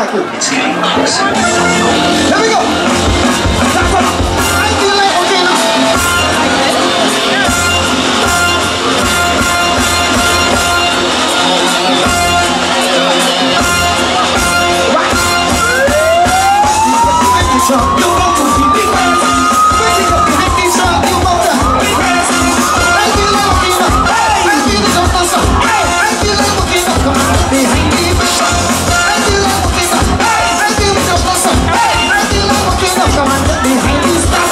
Exactly. Here we go. I feel like okay now. Right. You want to be big man. When you go behind this truck, you want to big man. I feel like okay now. I feel like I'm awesome. I feel like okay now. Come on, behind me. I feel like okay now. I feel like I'm awesome. I feel like okay now. Come on, behind me. Stop.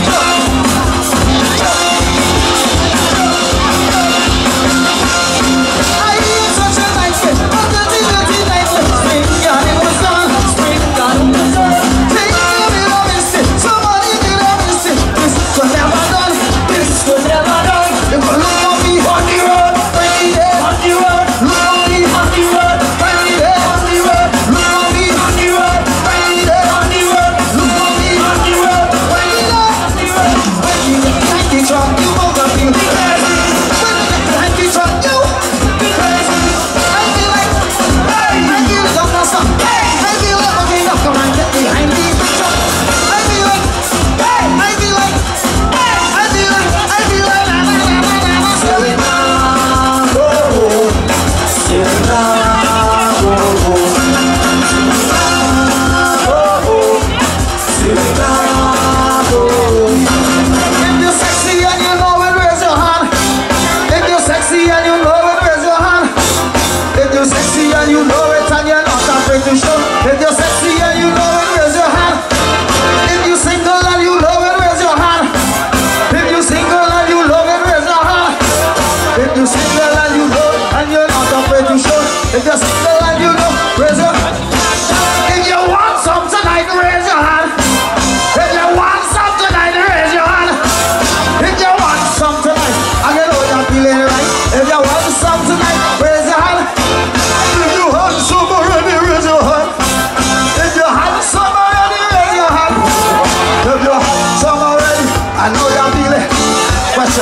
If you're sexy and you know it, raise your hand. If you're single and you love it, raise your hand. If you're single and you love it, raise your hand. If you're single and you love it and you're not afraid to show. If you're single and you know, raise your hand. If you want some tonight, raise your hand. If you want some tonight, raise your hand. If you want some tonight, I get all you're feeling right. If you want some tonight, raise your hand. If you want some already, raise your hand. If you have some already, raise your hand. If you have some already, I know you're feeling. Question.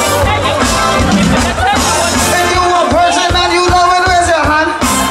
If you are a virgin and you love it, raise your hand.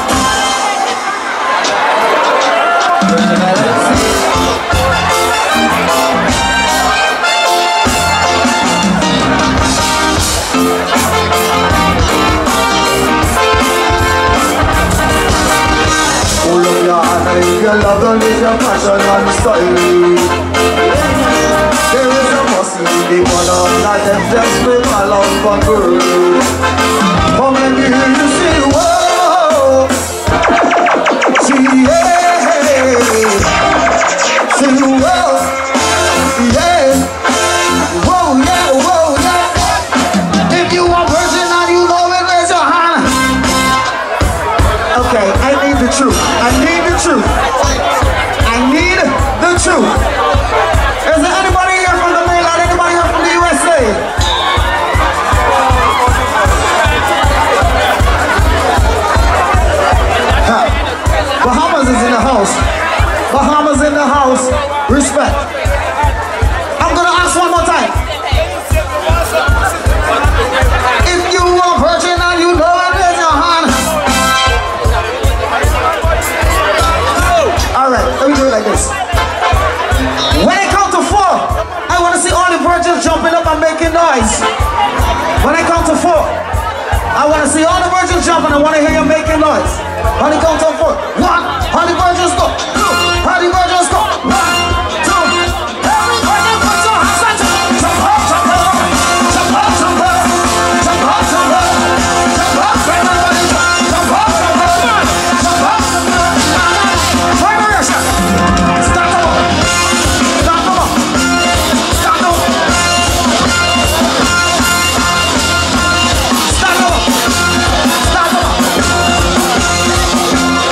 If your love don't is your passion and style. There is a mercy in the one of that them just with my love for girl. Come and hear you say whoa. See yeah. See whoa. Yeah. Whoa yeah, whoa yeah. If you are virgin and you love it, raise your hand. Okay, I need the truth. I need the truth. I need the truth. Is there anybody here from the mainland? Anybody here from the USA? Huh. Bahamas is in the house. Bahamas in the house. Respect. I'm gonna ask one more time. If you are virgin and you know it, raise your hand. Alright, let me do it like this. When I count to 4, I want to see all the virgins jumping up and making noise. When I count to 4, I want to see all the virgins jumping. I want to hear you making noise. On the count of 4. 1, all the virgins go. 2, all the virgins go. 1, 2. Every virgin put your hands on jump up, jump up. Jump up, jump up. Jump up, jump up. Jump up, everybody jump. Jump up, jump up. Jump up, jump up. Stop them up. Stop them up. Stop them up. Stop them up. Stop them up.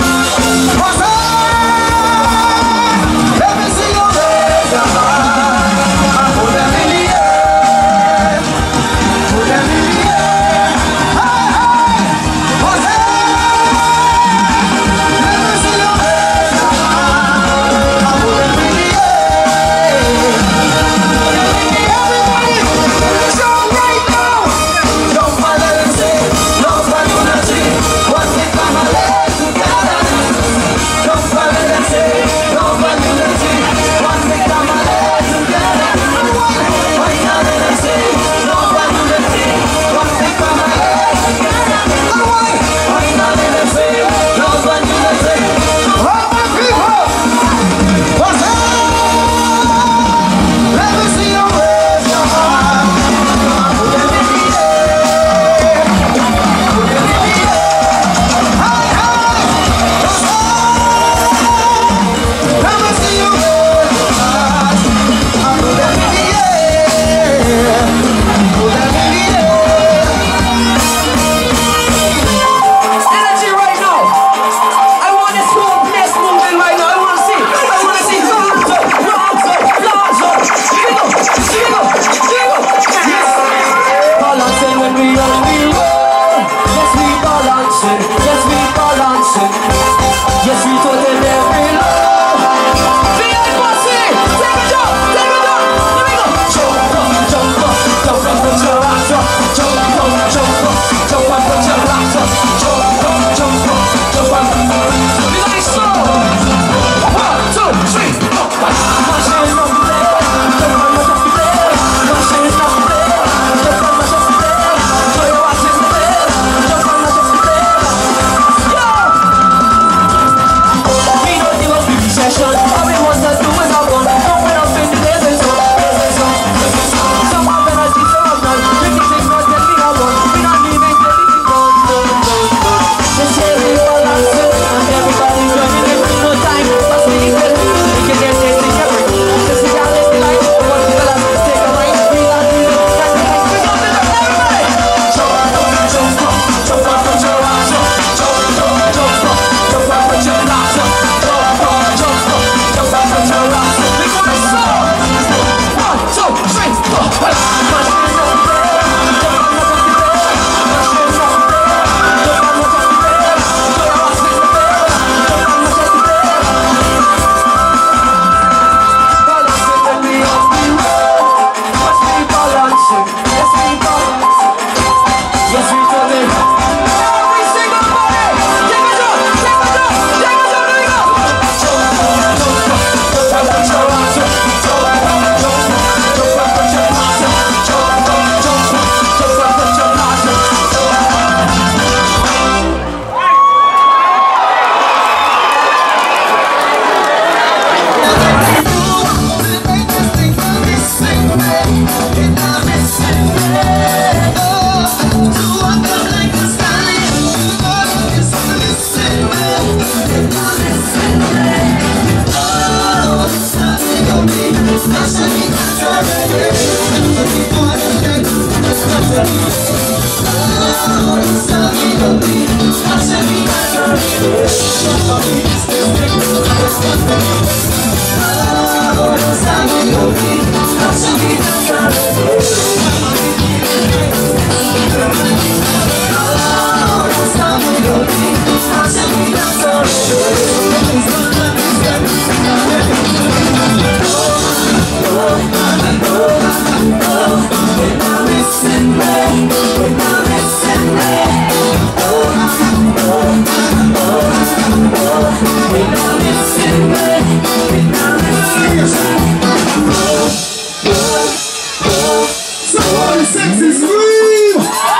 Sexy scream!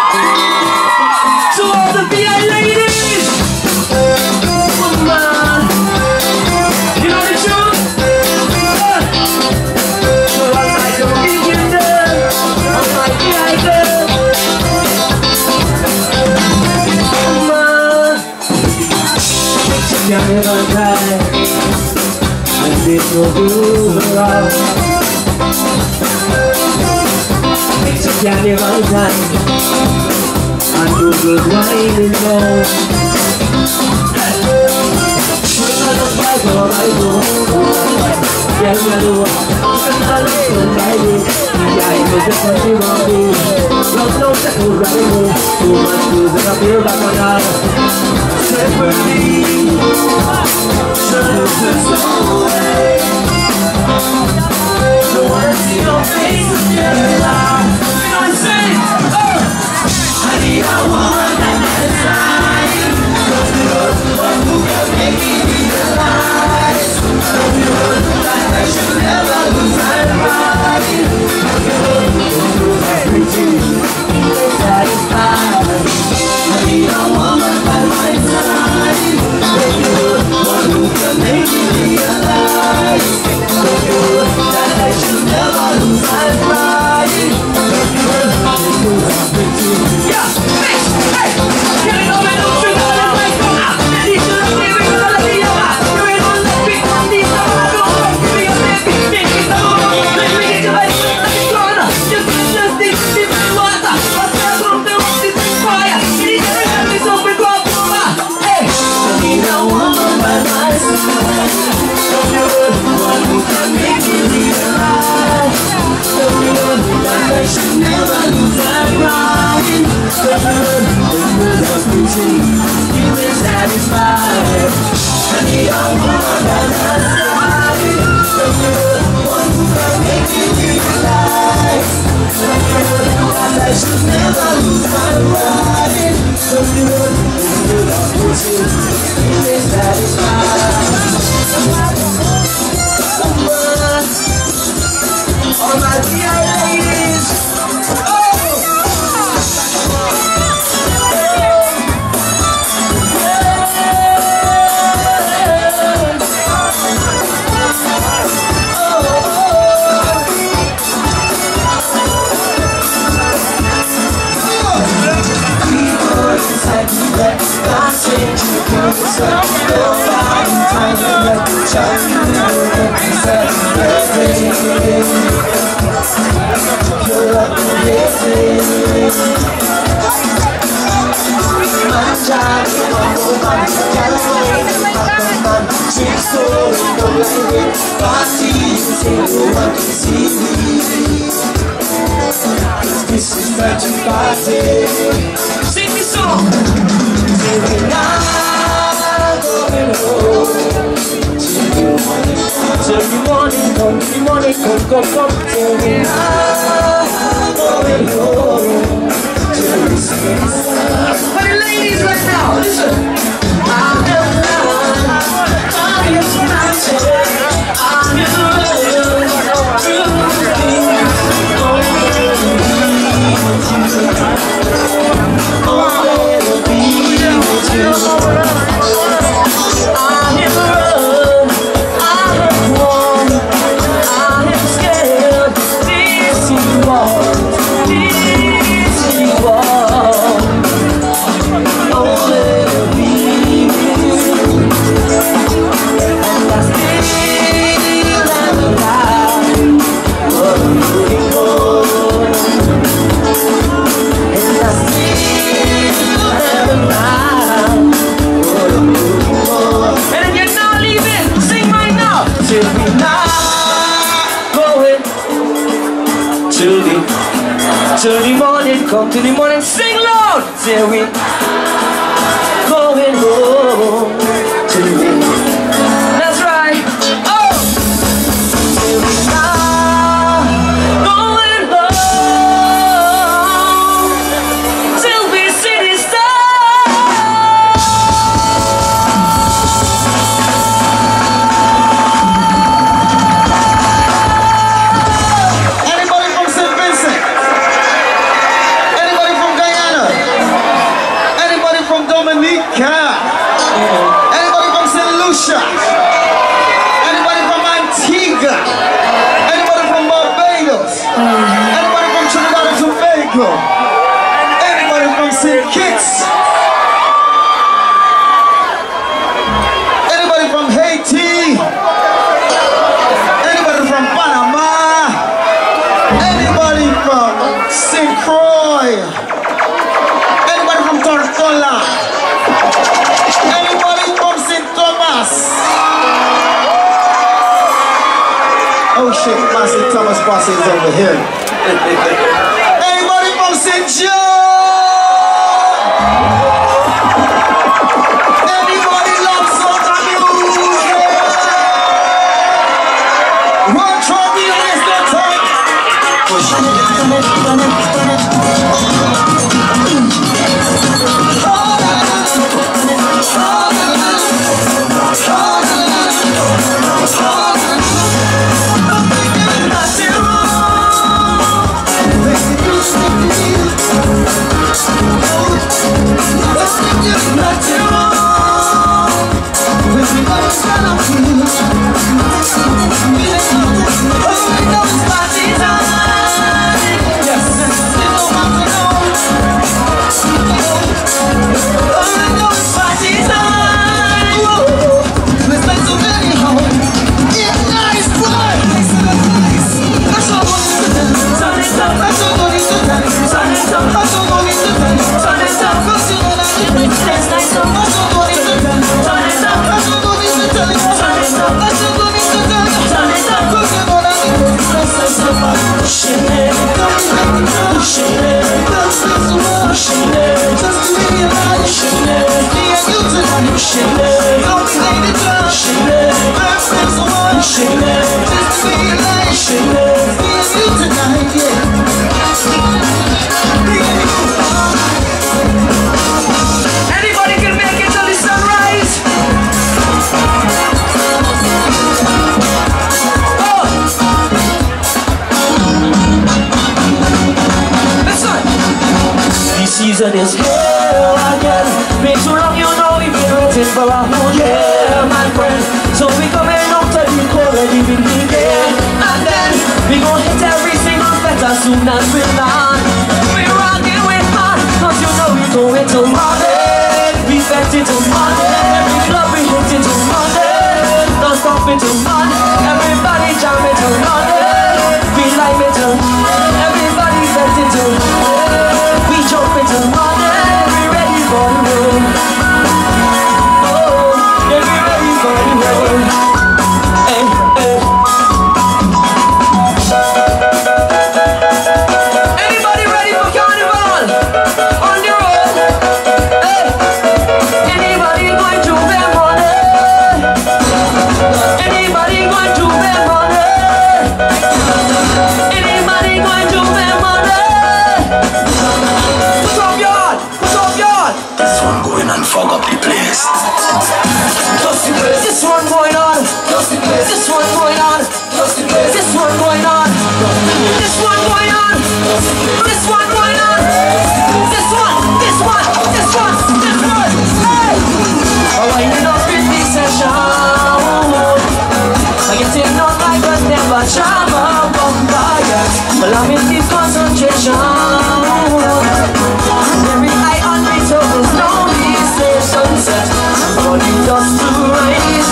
To all the VI ladies! Come on! You know the truth? So I'm like a vegan girl. I'm like VI girl. Come on! It's a carnival time. And it will do around. It's a carnival time, and you good wine is gone. We're gonna fight all I do. Yeah, we're gonna walk. And I'll listen by you. Yeah, I know just what you want to do. Love knows that we're running. Too much music, I feel like I'm out. Separately, so this is away. So I wanna see your face and your life. I need a woman at my side. Don't you know what who can make me realize? Don't you know that I should never lose my mind? Don't you know that pretty is satisfied? I need a woman by my side. Don't you know what who can make me realize? Don't you know that I should never lose my mind? Don't you know that pretty? Yeah, bitch, hey, getting over the sugar and like go out. And these are the lyrics of the video. You ain't gonna let me come these are my girls. Give me a baby, make me the mama. Let me get your life, let me go on. Just this water. What's that from the rock, this is fire. You need to have me so big up, hey. I need a woman by my side. Don't you know one who can make me realize? Don't you know that I should never lose my mind? Don't you know that pretty you is satisfied? I need a woman by my side. Don't you know one who can make me realize? Don't you know that I should never lose my mind? Don't you know that pretty you is satisfied? All my VI ladies, this is magic party. Sing me song. Till the morning, come, till the night, going home. Till the sun. For the ladies right now, listen. I'm the one, I'm your mountain, I'm your come to the morning, sing loud. Say we going home to me. That's right. Oh, say we now going home till we see the stars. Anybody from St. Vincent? Anybody from Guyana? Anybody from Dominica? Anybody from St. Lucia? Anybody from Antigua? Anybody from Barbados? Anybody from Trinidad and Tobago? Anybody from St. Kitts? Anybody from Haiti? Anybody from Panama? Anybody from St. Croix? Anybody from Tortola? Anybody from St. Thomas? Oh shit, my St. Thomas boss is over here. Anybody from St. John? Anybody love soca music? One trophy is the time. Anybody can make it till the sunrise? Oh! Listen! The season is here again. Been too long, you know we've been waiting for a whole year, my friend. So we coming out to the cold and we begin. And then we gon' hit every single better soon as we land. We rockin' with man, cause you know we going till morning. We bet it till morning. Every club we hit it till morning. Don't stop it till morning. Everybody jam it till morning. We like it till everybody bet it till morning. We jump it till morning. We ready for the road. Oh, yeah, we ready for the road. Hey, hey. Anybody ready for Carnival? On the road. Hey. Anybody going to spend money? Anybody going to spend money? Anybody going to spend money? Put up yard! Put up yard! This one going and fog up the place. This one going on. This one going on. This one going on. This one going on. This one going on. This one. This one. This one. This one. Hey! I'm winding up in this session. I get it on like a never travel vampire. Well, I'm in deep concentration. Every eye on me totals know these days sunset. For the dust to rise.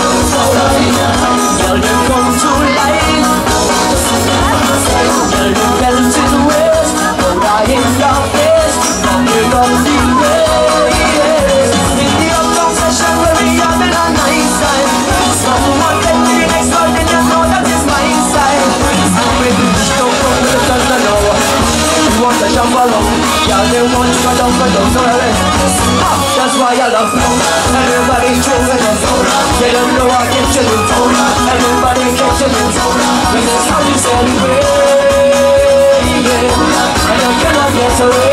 Girl, you come to life. Girl, you melt in the waves. But I in your face. Coming up the waves. In the uptown session where we have been a nice time. Someone get to the next one, then you know that is my style. I'm ready to show from the dust, I know. You want to jump along. celebrating, and I cannot get away.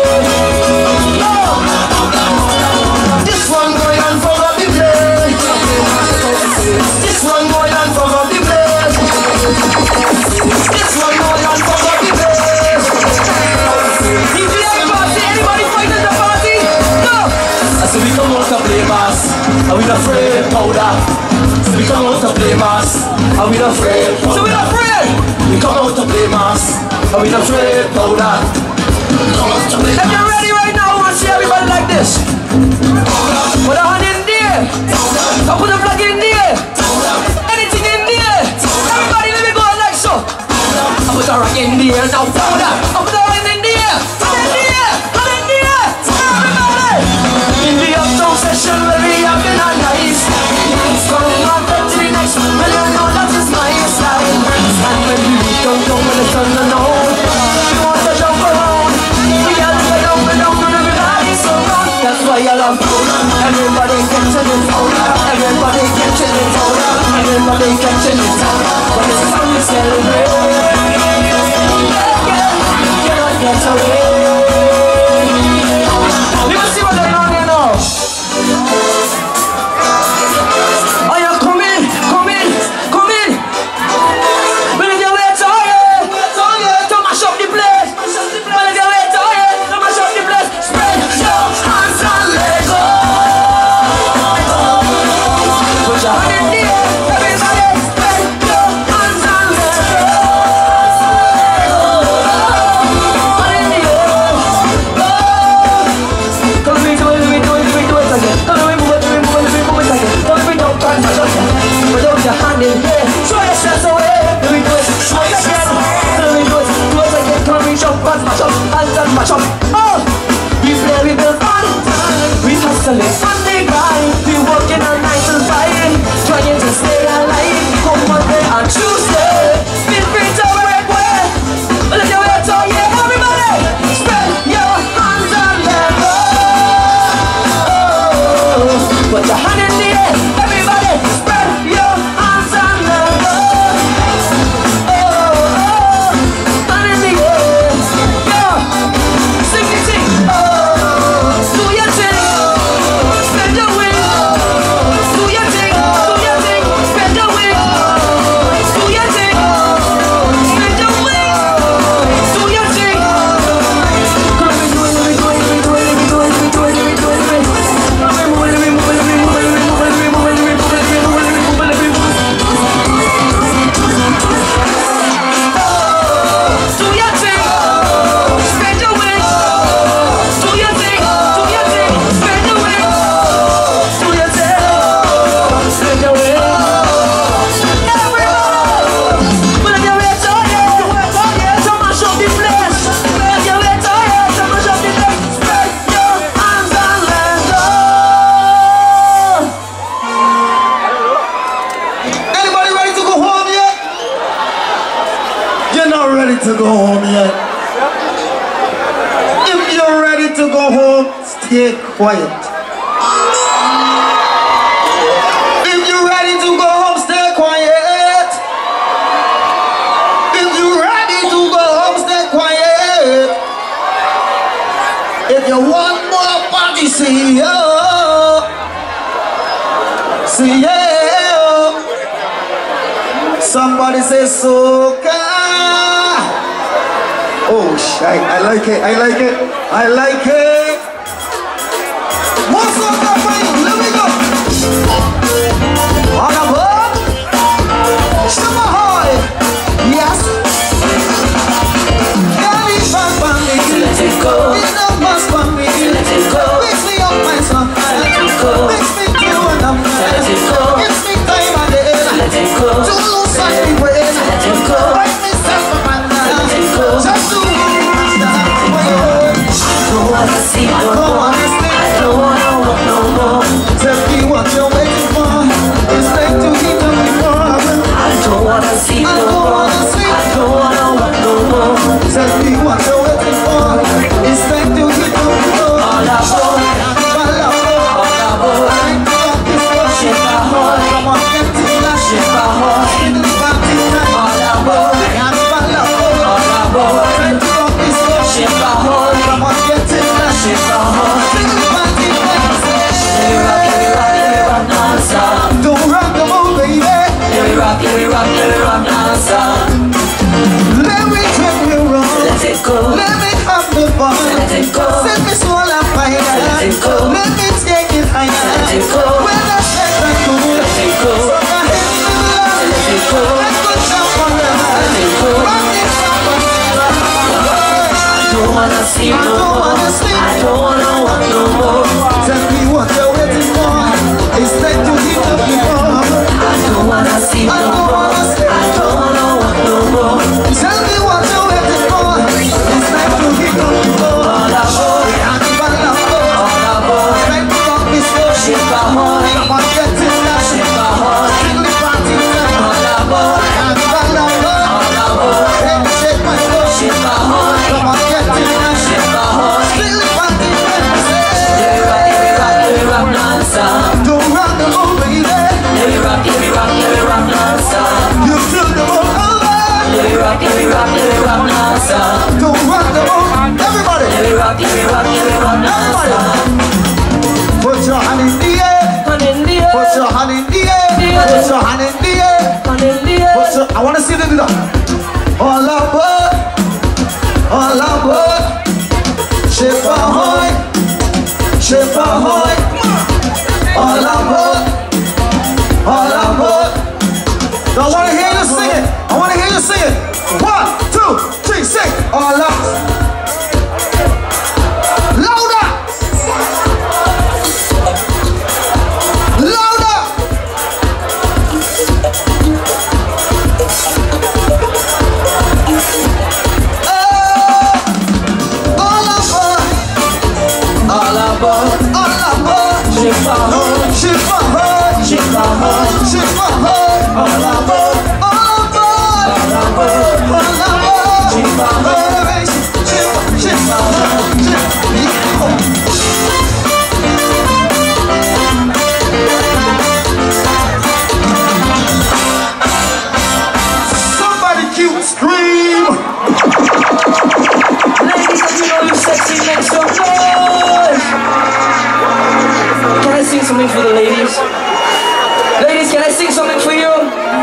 This one going on for the place. This one going on for the place. This one going on for the place. Anybody fighting the party? Go! I said we come out to play mass, and we not afraid powder. So we come out to play mass, and we not afraid. So we not afraid. We come out to play mass, and we not afraid powder. If you're ready right now, I want to see everybody like this. Put a hand in there. Now put a flag in there. Anything in there. Everybody let me go like so. I put a rock in there. Now powder. I put a hand in there. Hand in there. Hand in there. Everybody. In the uptown session where we have been all nice. From one to the next one. Well, you know that is my style. And when we reach downtown when the sun is out, we want to jump around. We all get down and everybody so round. That's why I love powder. Everybody catching it powder. Everybody catching it powder. Everybody catching it powder. When it's time to celebrate, cannot get away. Let me see what's going on here now. Are you coming? Come in. Come in. Will you wait on you? To mash up the place. Will you wait on you? To mash up the place. Spread your hands and let go. Put your hand in the air. Everybody spread your hands and let go. Hand in the air. Come we do it again. Come we move it again. Come we don't try to mash up. Put your hand in the air. Show yourself away. Do we do it again? Do we do it again? Come we jump and mash up. Hands and mash up. Oh! We play with the fun. We hustle it on the grind. We working on 9 to 5, trying to stay alive. Come Monday and Tuesday, feel free to break away. Let your way to yeah, everybody. Spread your hands and let go. Put your hand in the air, everybody. Spread your hands and let go. Hand in the air, yeah. Sing it, sing. Do your thing, spread your wings. Do your thing, spread your wings. Do your thing, spread your wings. Do your thing. Come we do it. Anybody ready to go home yet? You're not ready to go home yet. If you're ready to go home, stay quiet. If you're ready to go home, stay quiet. If you're ready to go home, stay quiet. If you want more party, see ya. See ya. Somebody say soca. Oh, shite. I like it. I like it. I like it. More soca for you. Let me go. On a boat. Shamahoy. Yes. Let it go. It's not much for me. Let it go. Mix me up, my son. Let it go. Mix me through and up. Let it go. Gives me time and day. Let it go. To lose my way. Let it go. Write myself up and down. Let it go. Just to lose that way. Don't wanna see ladies. Ladies, can I sing something for you?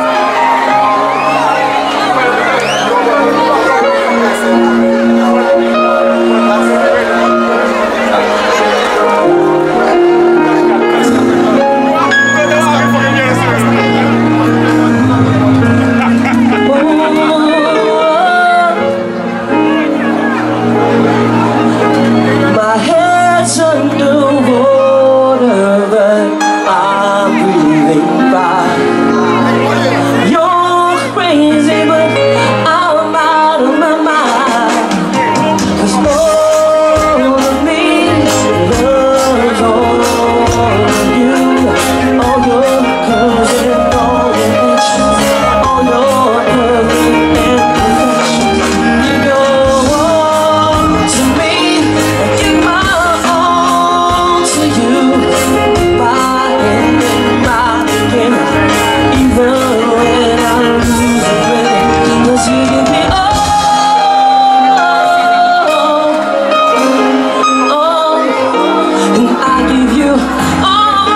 My head's underwater, but I'm breathing fine. You're crazy, but I'm out of my mind. 'Cause all of me loves all of you. All your curves and all your actions, all your perfect imperfections. You go on to me, I give my all to you. My end and my beginning, even when I lose it, 'cause you give me all, and I give you all,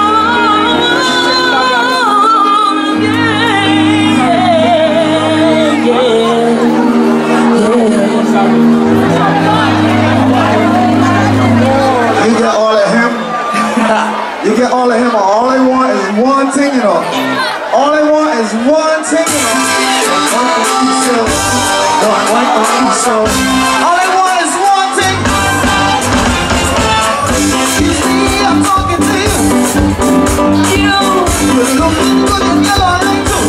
You get all of him. You get all of him. All I want is one thing, you know. All I want is one thing, you know. All I want is one thing. You see, I'm talking to you. You're looking good and you're all right too.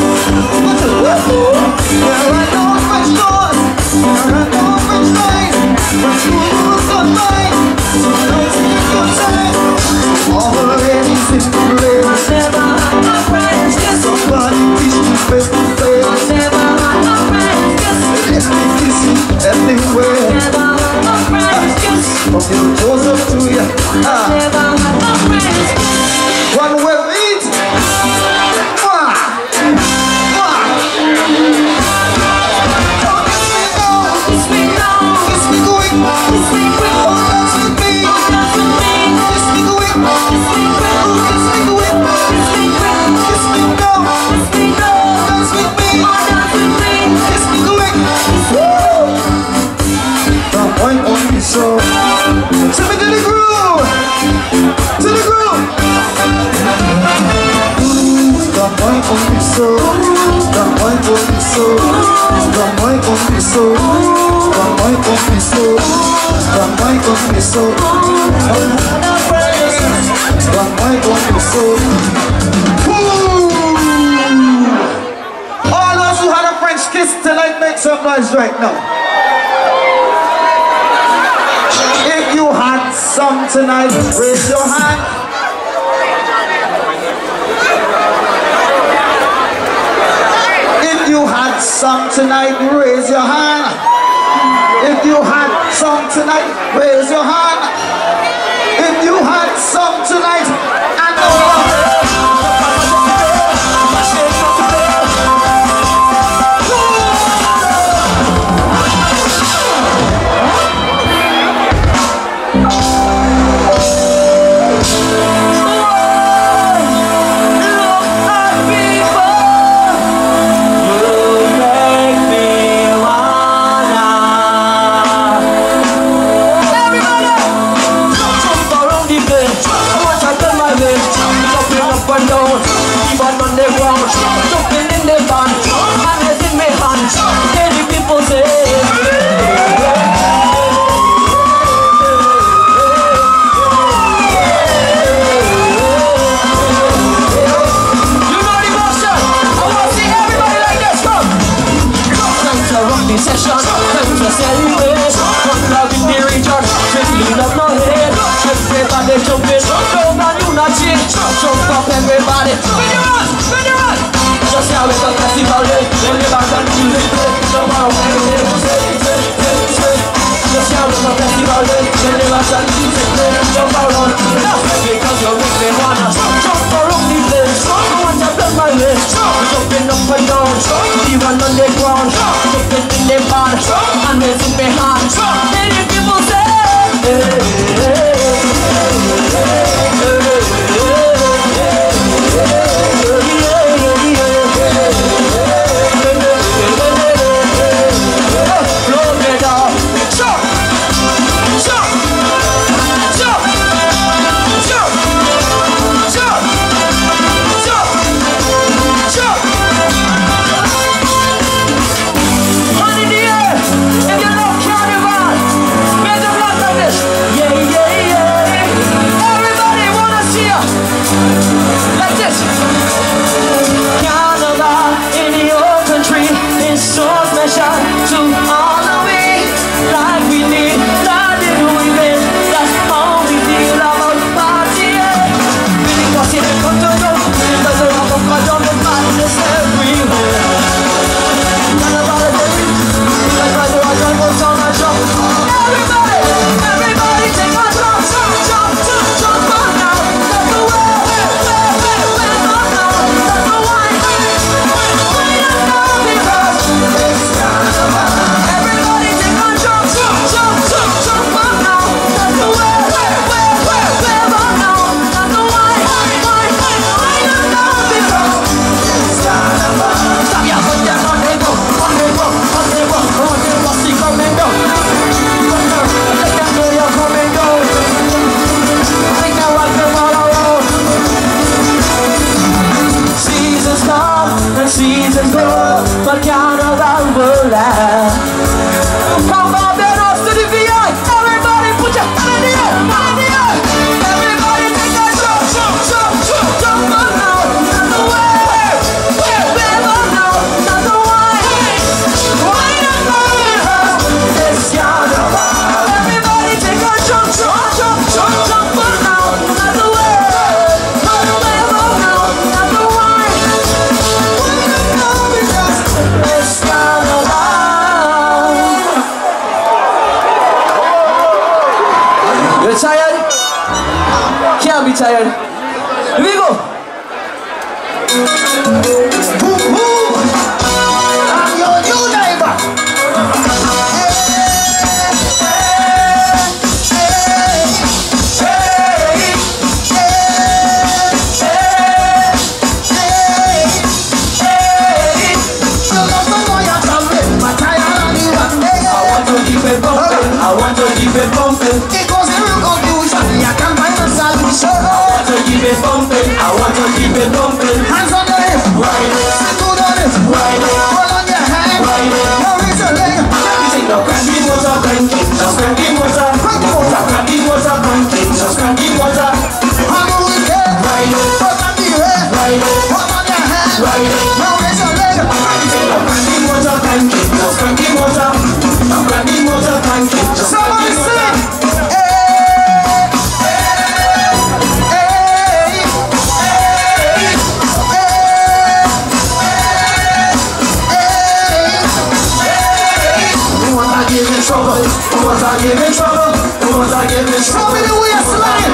There are no French doors. There are no French lines. But you lose your mind. So don't take your time. Already since you live. never had no friends, just Somebody teach me face to face. never had no friends, just Let me kiss you everywhere. never had no friends, just From your toes up to your never had no friends. one way we eat. Mwah. Mwah. Oh, kiss me now. Kiss me now, Kiss me quick. kiss me quick, Oh, dance with me. dance with me, Kiss me quick. kiss me quick, Oh, kiss me quick. kiss me quick, Kiss me now. kiss me now, Dance with me. oh dance with me, Kiss me quick. Now wine on me so. Take me to the groove. To the groove. Now wine on me so. Now wine on me so. Now wine on me so. Now wine on me so. Now wine on me so. Now wine on me so. All those who had a French kiss tonight, make some noise right now. If you had some tonight, raise your hand. If you had some tonight, raise your hand. If you had some tonight, raise your hand. If you had some tonight, I know. Everybody, when you run, just how it's a festival day. When you back and music play, jump out and just how it's a festival day. When you back and music play, jump out. Because you make me wanna jump around the place. I want to play my way, jumping up and down, even on the ground, jumping in the bar, and raising my hands. Many people say, hey, hey, hey, hey, hey, hey. seasons go, but Carnival will last. From Barbados to the VI, everybody put your hand in the air, hand in the air. Everybody take a jump, jump, jump, jump, jump on now, not the way, never know, not the why. Why not go? It's Carnival. Everybody take a jump, jump, jump, jump, jump on now, not the way, never know, not the why. It's Carnival. You're tired? Can't be tired. Here we go. I'm your new neighbor. I want to keep it bumping. It goes in real confusion. You can't find a solution. I want to keep it bumping. I want to keep it bumping. Hands on the hip. Right it. Sit good on it. Right it. Hold on your hand. Right it. Now raise your leg. Everything no cranky motor, cranky. Just cranky motor. Cranky motor. Cranky motor, cranky. Just cranky motor. I'm a wicked. Right it. Hold on the head. Right it. Hold on your hand. Right it. Now raise your leg. Everything no cranky motor, cranky. Just cranky motor. Cranky motor, cranky. Just Somebody cranky sing. motor. Trouble, who was I giving trouble? Who was I giving Show trouble? me the way you're sliding.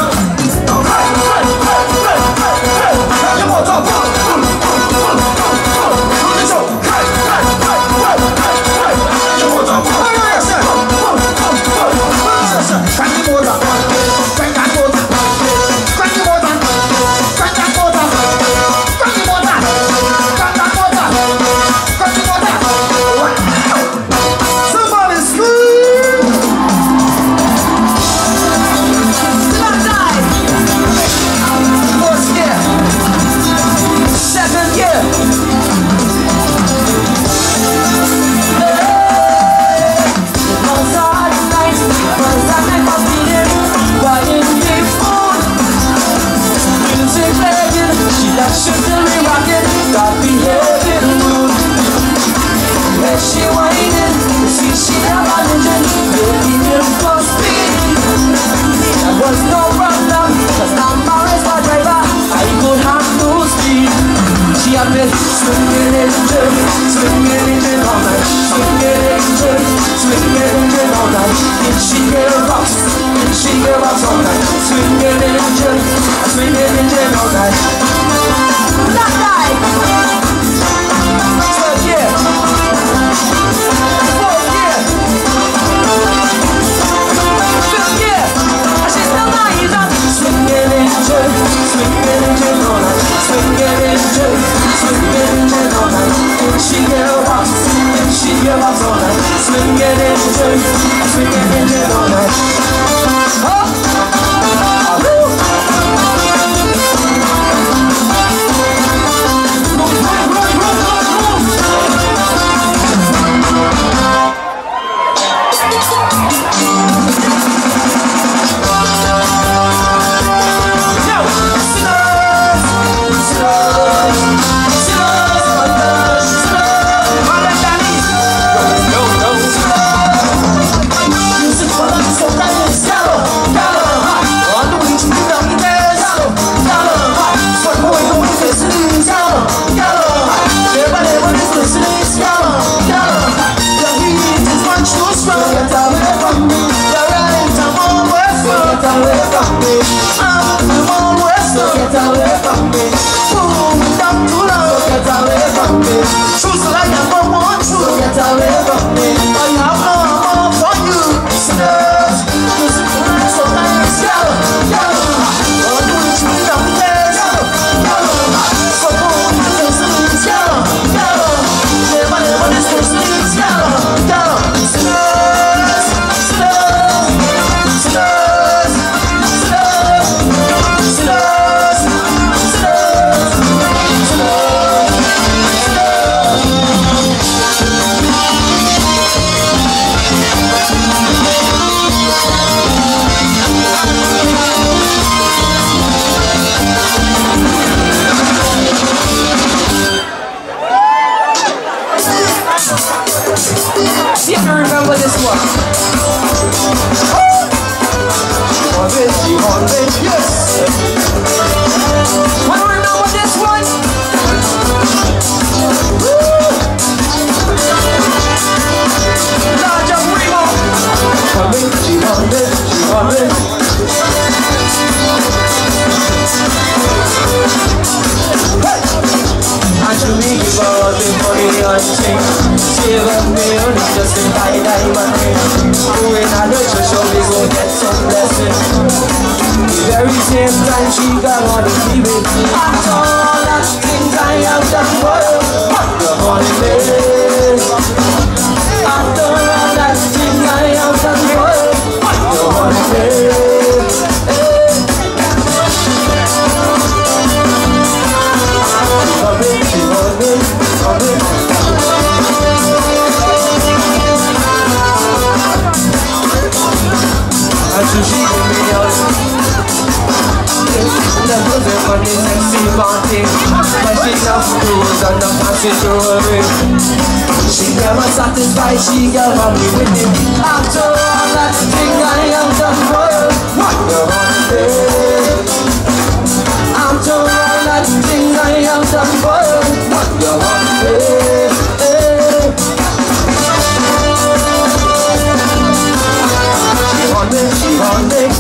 Somebody scream. First gear, second gear. Once I night, once I make my feeling, riding the food. Music playing, she likes to feel me rocking, got me headed mood. As she whining, see she have a legend, baby in full speed. That was no problem, cause I'm a race car driver, I could have no speed. She had me swinging engine all night, swinging engine all night. Did she get rocks all night, swinging engine all night. Black guy, third gear, fourth gear, fifth gear, and she's still not easy. Swinging engine all night, swinging engine all night. Did she get rocks all night, swinging engine all night. Oh! given me only just to buy diamond ring. Going on the church, so we go get some blessing. The very same time she got on the TV. After all that things I have done for you, the holidays. After all that things I have done for you, the holidays. She want me. Until she give me out. Never been on this sexy party, but she loves cruise and the fancy jewelry. She never satisfied, she got hungry with it. After all that thing I have done for you, what the holiday? After all that thing I have done for you, what the holiday? She want me.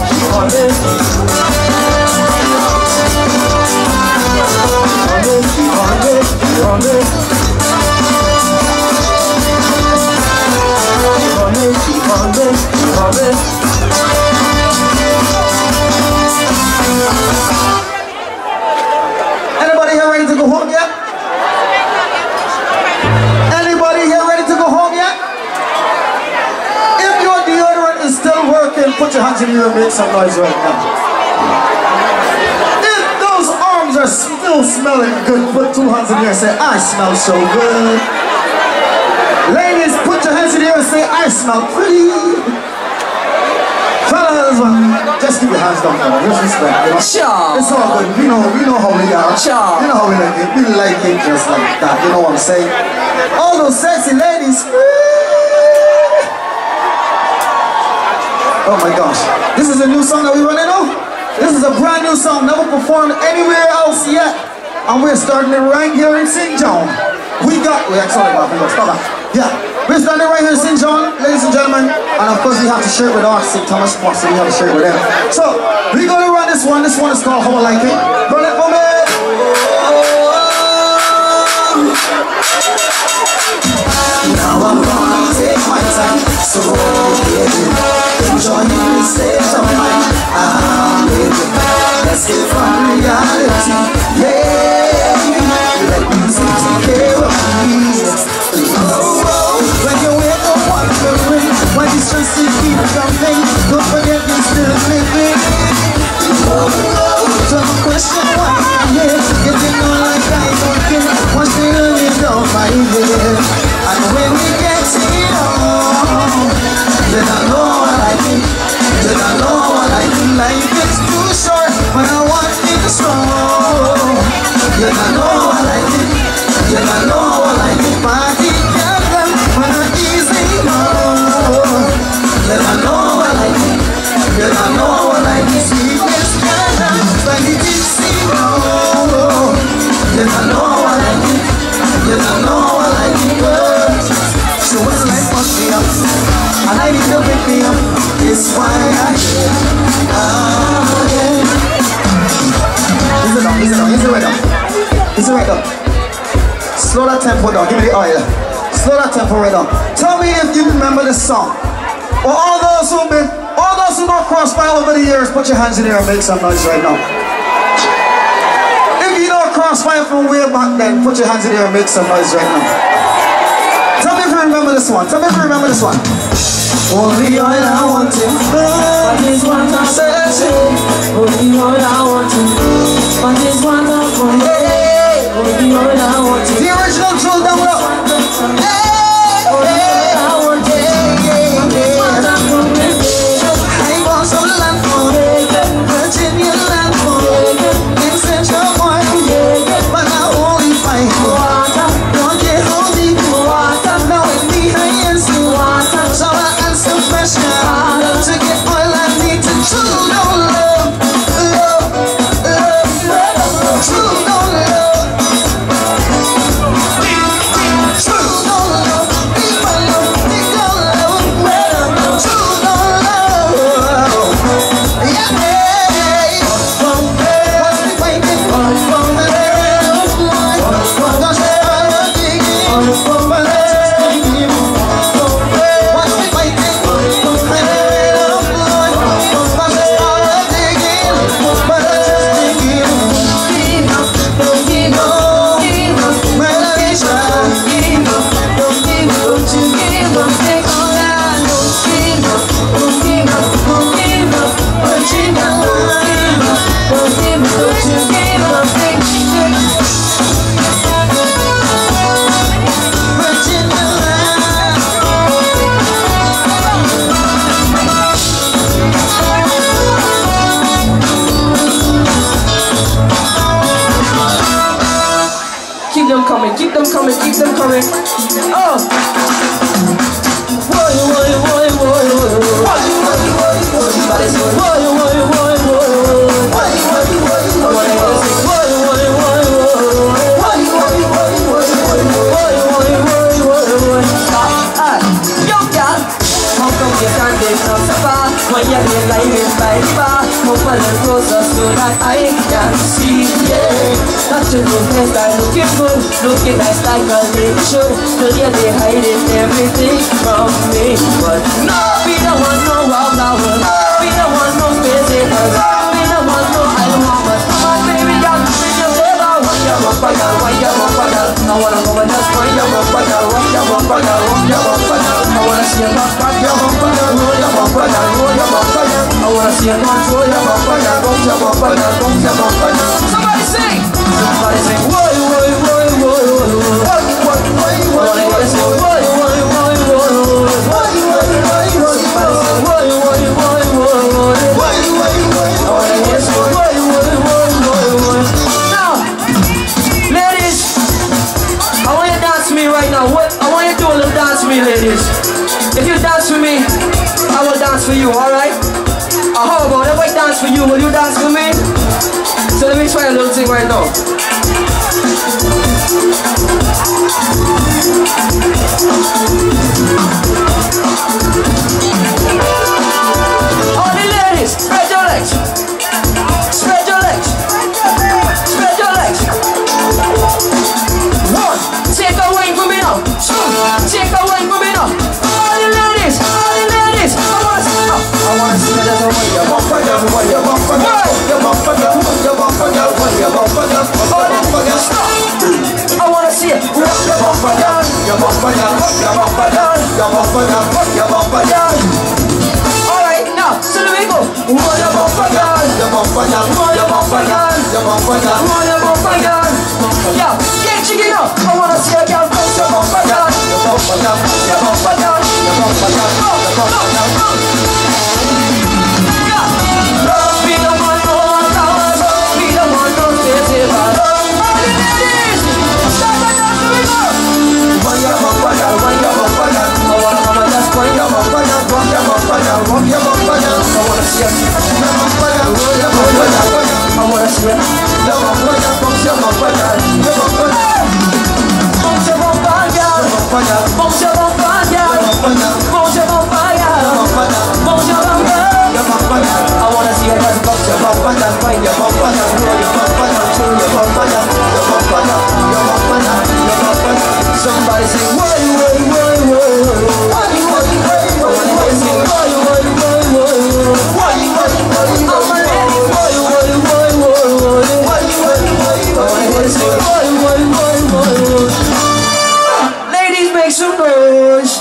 Anybody here ready to go home yet? Anybody here ready to go home yet? If your deodorant is still working, put your hands in the air and make some noise right now. If those arms are still smelling good, put two hands in the air and say, I smell so good. Ladies, put your hands in the air and say, I smell pretty. Fellas, just keep your hands down, man. Just respect, you know? Sure. It's all good. We know how we are. Sure. You know how we like it. We like it just like that. You know what I'm saying? All those sexy ladies. Oh my gosh. This is a new song that we're running on. This is a brand new song, never performed anywhere else yet. And we're starting it right here in St. John. Wait, sorry about that. Stop that. Yeah. We're starting right here in St. John, ladies and gentlemen. And of course we have to share it with our St. Thomas Spot, so we have to share it with them. So, we're gonna run this one. This one is called How I Like It. Run it for me. Now I'm gonna take my time, so enjoy the state of mind. Let's get from reality. Yeah, let music take care of me. When you wake up wondering why the stress is keep coming, don't forget you're still living. Don't question why I'm here. Getting on like I don't care. What's really down my head? And when we get it on, then I know I like it. Then I know I like it. Life is too short, but I want it strong. Then I know I like it. Then I know I like it. Party can come when I easy more. Then I know I like it. Then I know I like it. Sweetness can come when it easy more. Then I know I like it. Then I know I like it. So when life fucks me up, and I need to pick me up, it's why I care. Easy right up. Slow that tempo down, give me the oil. Slow that tempo right down. Tell me if you remember this song. Or all those who know Krosfyah over the years, put your hands in the air and make some noise right now. If you know Krosfyah from way back then, put your hands in the air and make some noise right now. Tell me if you remember this one. Tell me if you remember this one. Only oil I want to burn. This one I'm searching. Only oil I want to burn. This one I'm for only oil I want to. The original drill down low. Only oil I want to. I want some land for Virginia land for in Central Point, but I only find water. Don't get holy water. Now with me I is water. So I answer pressure to get oil I need to true no love, true no love, true no love. keep them coming, keep them coming, keep them coming. Oh. Whoa, whoa, whoa, whoa, whoa. Everybody say, whoa, whoa, whoa, whoa. I wanna hear you sing, whoa, whoa, whoa, whoa. Yo, girl, how come you can't take some supper when you're being lighted by the bar? Move a little closer so that I can see, yeah. Not your new hairstyle looking good, looking nice like a lady should. Still you're hiding everything from me, but no, we don't want no wild flowers. We don't want no space haters. We don't want no island mamas. Come on, baby, y'all, bring your flavor. Why you want girl? Why you want girl? I wanna go and just why you want girl? Why you want girl? Why you want girl? I wanna see you rock, rock your bumper, roll your bumper, roll your bumper. I wanna see you control your bumper, bounce your bumper, bounce your bumper. Somebody sing! Somebody sing! Whoa, whoa, whoa, whoa, whoa. I wanna hear you sing! Whoa, whoa, whoa, whoa, whoa. Somebody sing! Whoa, whoa, whoa, whoa. I wanna hear you sing! Whoa, whoa, whoa, whoa. Now, ladies, I want you to dance with me right now. I want you to do a little dance with me, ladies. If you dance with me, I will dance for you, alright? How about if I dance for you, will you dance for me? So let me try a little thing right now. All the ladies, spread your legs. Spread your legs. Spread your legs. One, take a wine for me now. Two, take a wine for me now. All the ladies, I wanna see that over your bumper, your bumper, your bumper, your bumper, your bumper, stop. I wanna see it. Your bumper down, your bumper down, your bumper down, your bumper down, your bumper down. Alright, now, so there we go. Your bumper down, your bumper down, your bumper down, your bumper down, your bumper down. Yeah, get chicken up. I wanna see a girl bounce your bumper down, your bumper down, your bumper down, your bumper down, your bumper down. Somebody say, whoa, whoa, whoa, whoa. Ladies, make some noise.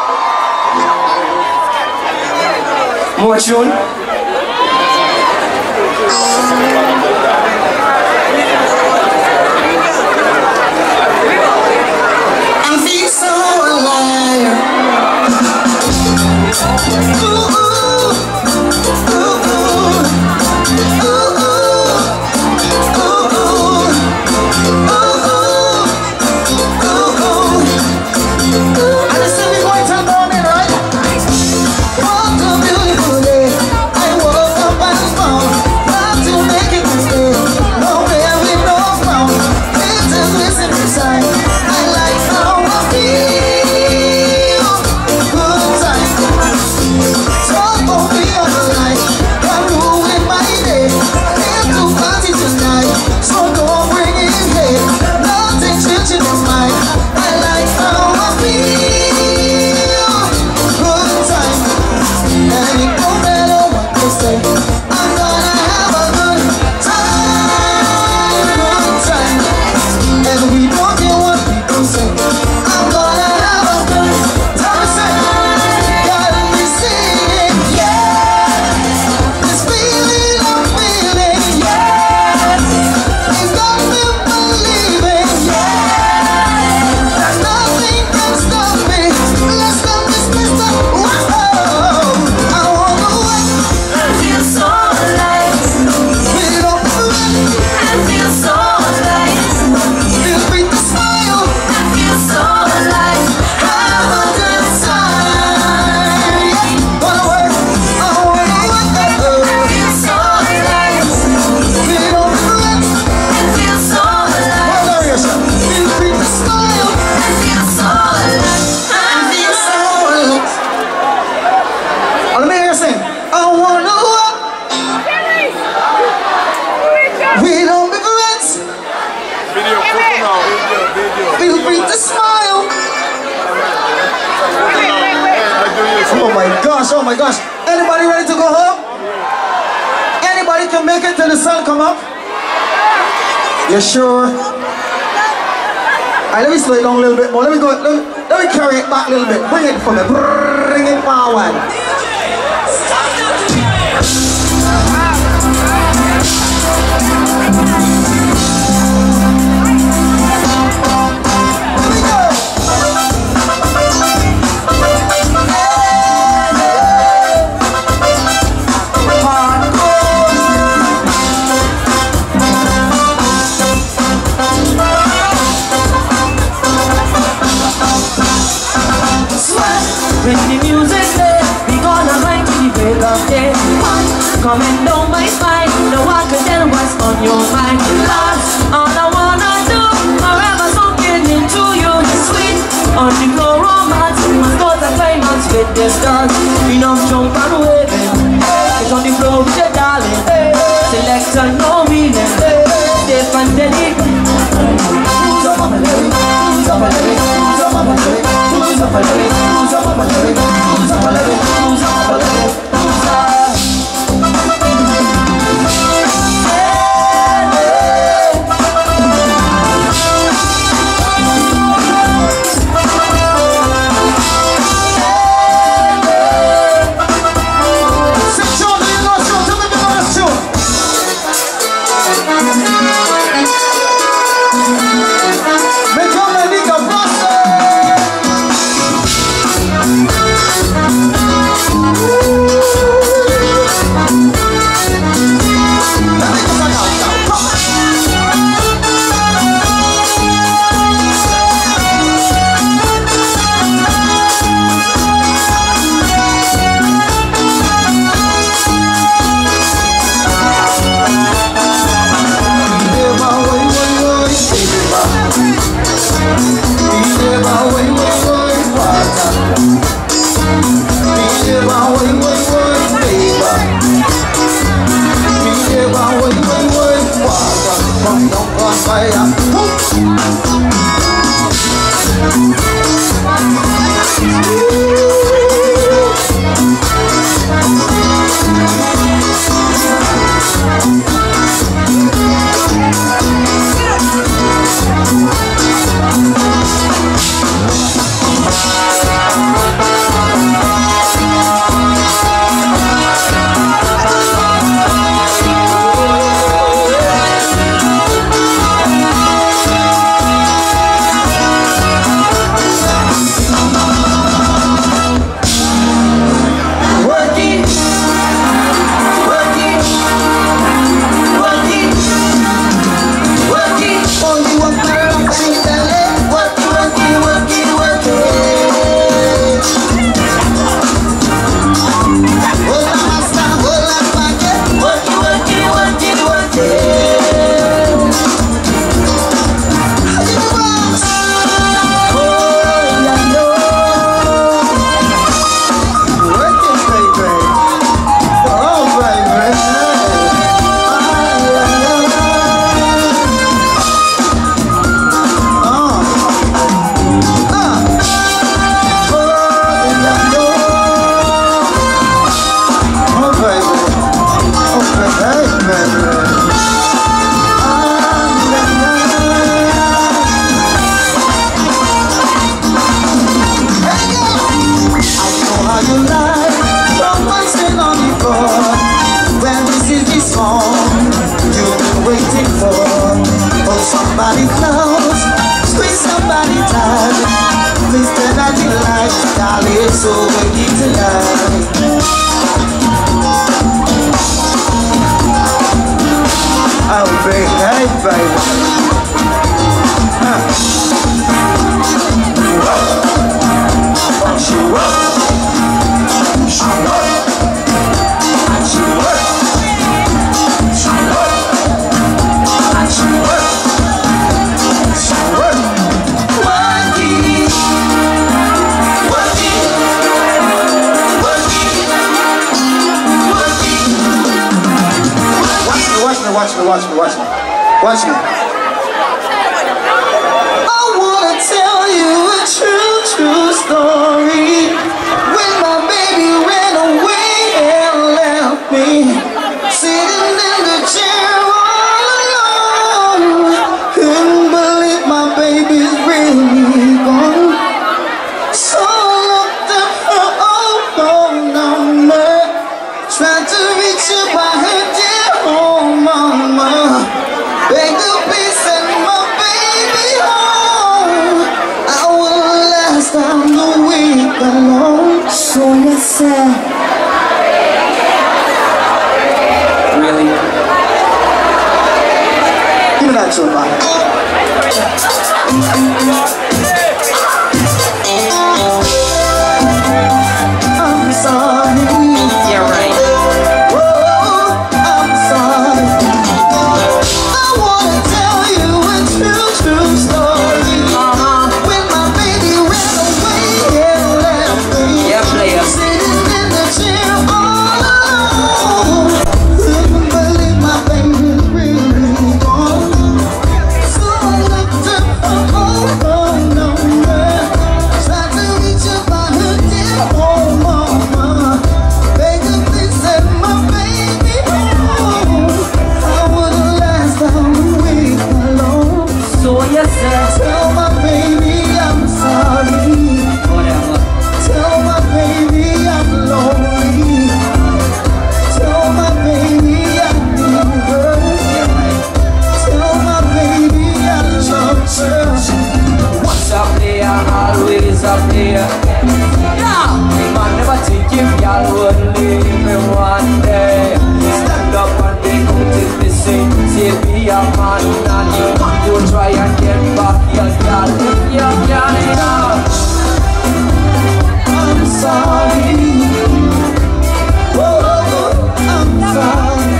More tune. Feel free to smile. Oh my gosh. Anybody ready to go home? Anybody can make it till the sun come up? You sure? Alright, let me slow it down a little bit more. Let me carry it back a little bit. Bring it for me. Bring it forward. When the music plays, we gonna ride to the break of day. Coming down my spine, no one can tell what's on your mind. Cause all I wanna do, forever soaking into you. Sweet on the floor, romance, my thoughts are climax with the stars. Enough jump and waving, it's on the floor with your darling. Selector, no meaning, Step and Denny. Who's up on my leg? Who's up on my leg? Who's up on my leg? Who's up on my leg? Who's up on my leg? Who's up on my leg? Who's up on my leg? Who's up? Somebody close, squeeze somebody tight. Please turn out the lights, darling, so we keep tonight. Oh, baby, hey, baby. She work. She work. She work. She work. She work. Watch me. I'm sorry. Yeah, right. Oh, I'm sorry. I wanna tell you a true story. When my baby ran away and left me, Yeah, player. sitting in the chair all alone. Couldn't believe my baby's really gone. So I looked up her phone number, tried to reach her by her dear old mama. Begged please send my baby home. I wouldn't last a week alone. So you said, Tell my baby I'm sorry. whatever. Tell my baby I'm lonely. Tell my baby I need her. Tell my baby I love her. What's up there? Always up there. Yeah. Man never think if y'all would leave me one day. Stand up and be out in the same. Say be a man and you want to try and get back your girl. Your girl, yeah. I'm sorry. Oh, I'm sorry.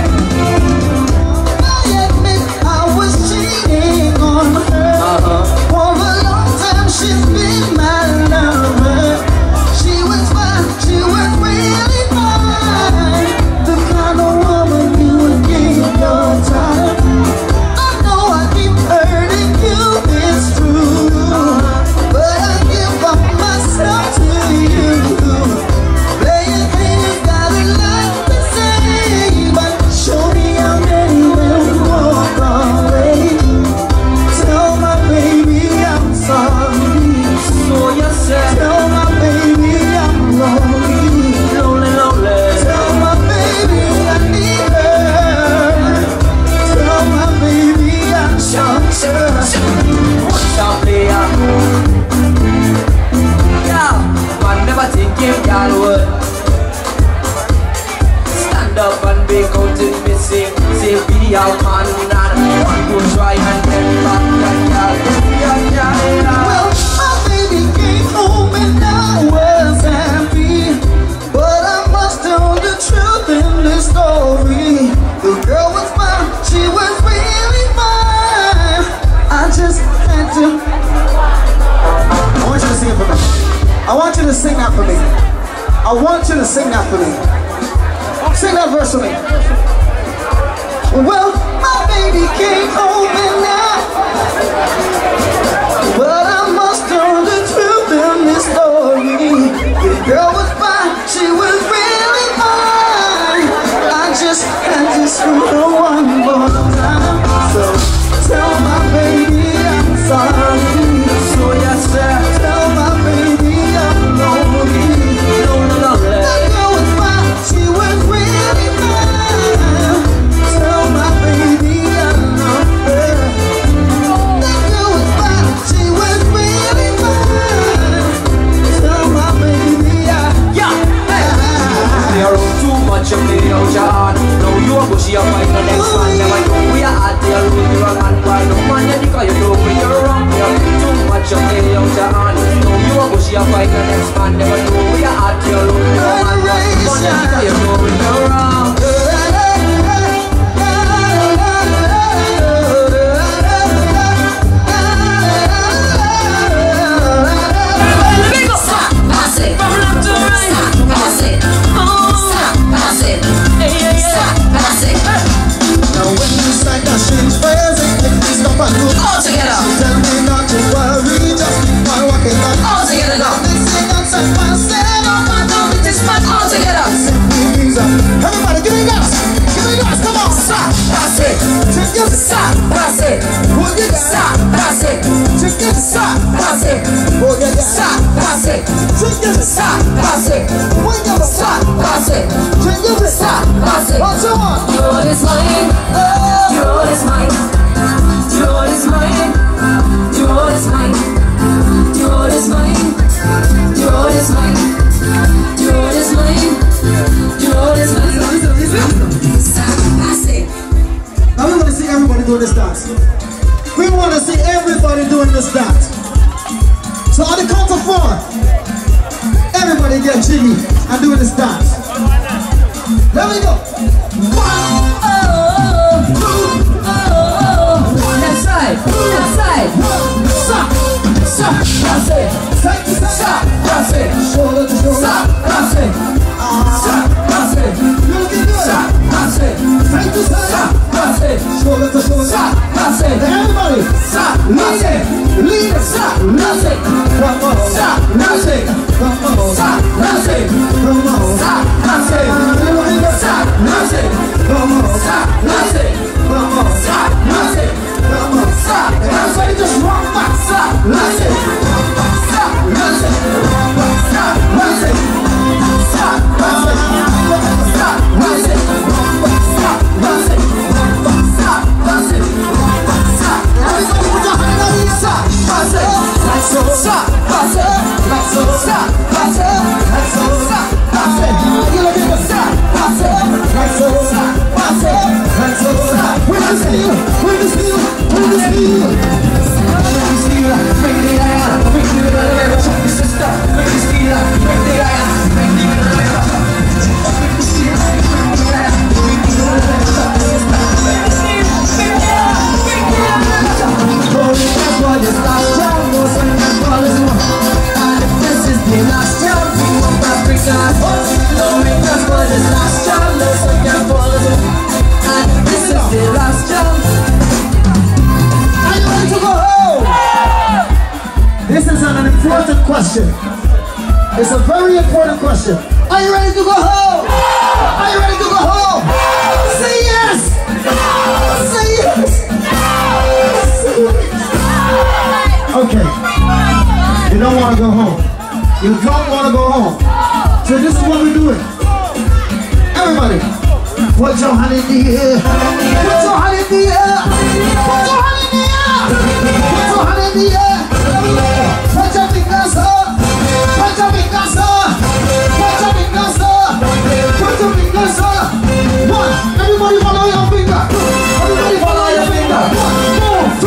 I admit I was cheating on her. For a long time she's been my lover. She was fine, she was really fine. The kind of woman you would give your time. I know I keep hurting you, it's true. But I give up myself to you. Playing things got a lot to say, but show me how many will walk away. Tell my baby I'm sorry. So you said, Tell my baby I'm lonely. lonely, lonely. Tell my baby I need her. Tell my baby I'm sure. What's up there? Yeah. Man never think if y'all would stand up and be out in the same. Say be a man and want to try and get back that girl. Yeah, yeah. Well, my baby came home and I was happy, but I must tell the truth in this story. The girl was fine, she was really fine. I just had to. I want you to sing it for me. I want you to sing that for me. I want you to sing that for me. Sing that verse for me. Well, my baby came home and but I must tell the truth in this story. The girl was fine, she was really fine. I just had to screw her one more time. So tell my baby I'm sorry. So you said, Tell my baby I'm lonely. lonely, lonely. The girl was fine, she was really fine. Tell my baby I love her. The girl was fine, she was really fine. Tell my baby Yeah, hey. You're on too much of the old John. No, you are bushy up by the next man. Never know we are out there with you and why no man you because you know when you're wrong. You're too much of the old John. No, you are bushy up by the next man. Never know we are out there with you and why no man because you know when you're wrong. From left to right. Now when you sight that strange phrase, please stop and look. All together. She tell me not to worry, just keep on walking on. All together now. They say that's a fast, say no, but don't be this man. All together. Say, That's it. Stop. That's it. Stop. That's it. Stop. That's it. Stop. That's it. Stop. That's it. Stop. That's it. Stop. Everybody put your hand on the stop. That's it. Like so. Stop. That's it. Like so. Stop. That's it. Like so. Stop. That's it. You look at the stop. That's it. Like so. Stop. That's it. Like so. Stop. Where's the steel? Where's the steel? Where's the steel? Make the iron. Make the iron. Check the sister. Make the steel. Make the iron. Make the iron. Make the steel. Make the iron. Make the iron. Make the steel. Make the iron. Make the iron. Rolling up for this last round. No one can call us one. And if this is the last round, we won't have to start. Rolling up for this last round. No one can call us one. And if this is the last round. Are you ready to go home? This is an important question. It's a very important question. Are you ready to go home? Are you ready to go home? Say yes! Say yes! Say yes! Okay. You don't want to go home. You don't want to go home. So this is what we're doing. Everybody, put your hand in the air. Put your hand in the air. Put your hand in the air. Put your hand in the air. Put your fingers up. Put your fingers up. Put your fingers up. Put your fingers up. One. Everybody follow your finger. Everybody follow your finger. 1, 2,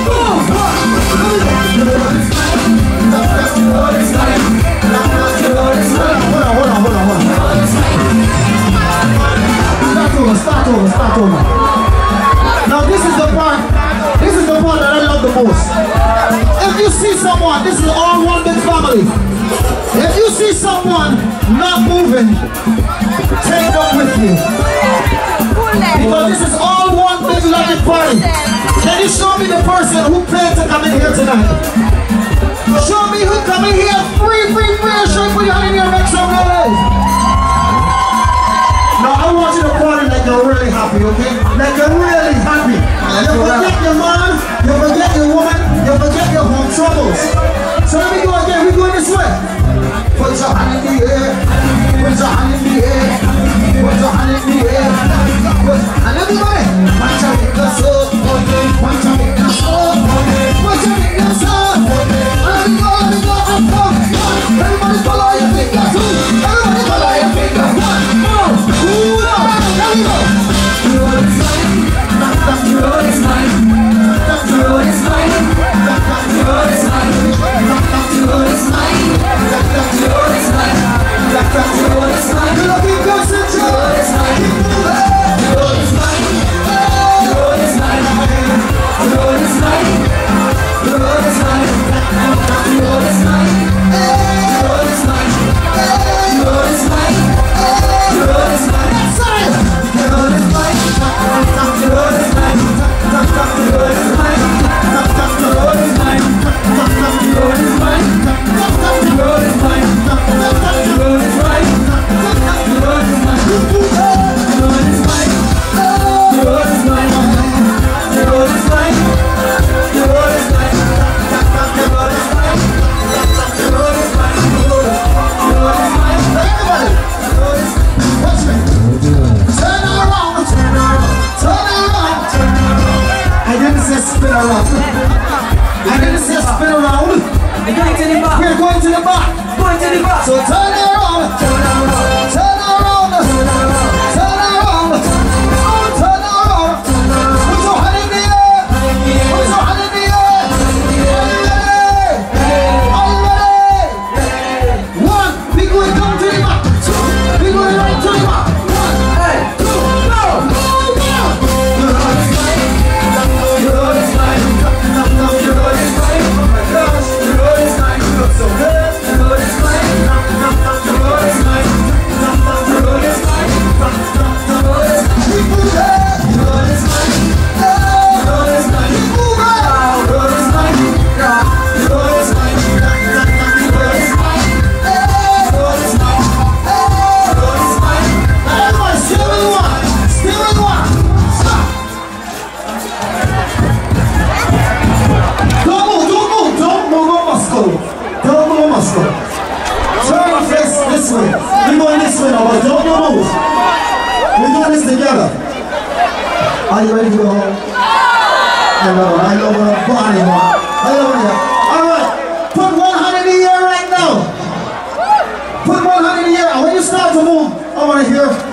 1. Start over. Now this is the part that I love the most. If you see someone, this is all one big family. If you see someone not moving, take them with you. Because this is all one big loving party. Can you show me the person who paid to come in here tonight? Show me who come in here free. Show me put your hand in here, make some noise. Now I want you to party like you're really happy, okay? Like you're really happy. You forget your man, you forget your woman, you forget your home troubles. So let me go again, we're going this way. Put your hand in the air. Put your hand in the air. Put your hand in the air. And everybody, punch your fingers up. Punch your fingers up. Punch your fingers up. And let me go, everybody follow your fingers. Everybody follow your fingers. 1 more. There we go. The road is mine. The road is mine. The road is mine. The road is mine. The road is mine. The road is mine. The road is mine. The road is mine.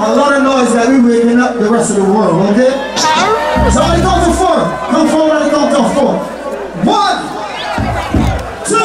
a lot of noise that we're waking up the rest of the world, okay? So when it comes to 4, come forward and count to 4. 1, 2,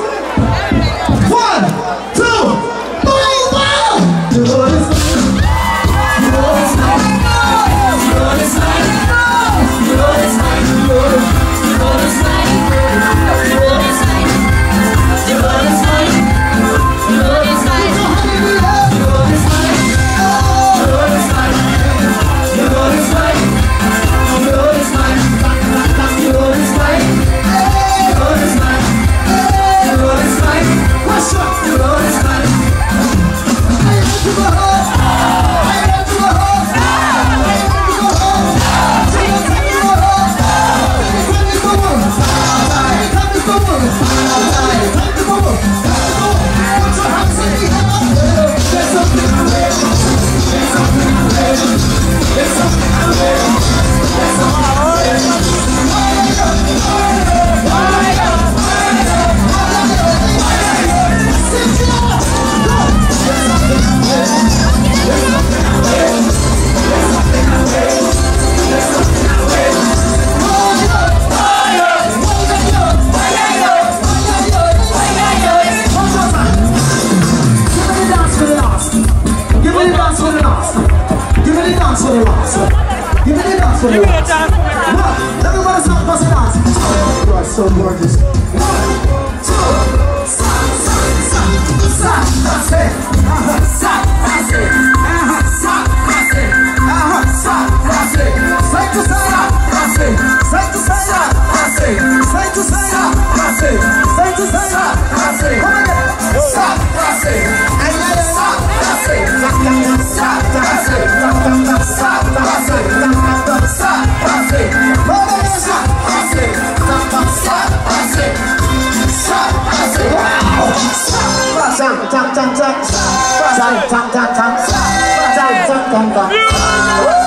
1, 2, boom! You know this. You know this night. You know this night. You know this night. You know this night. You know this night. You know this night. You know this night. You know this night. You know this night. You know this night. You know this night. You know this night. You know this night. You know this night. What's up? You know this night. I want to go home. I want to go home. I want to go home. Take me go home. Take me go home. Take me go home. Take me go home. Put your hands in the air. There's something to wear. There's something to wear. There's something to wear. There's something to so gorgeous. 1, 2, Tang tang tang, tang tang tang, tang tang tang tang.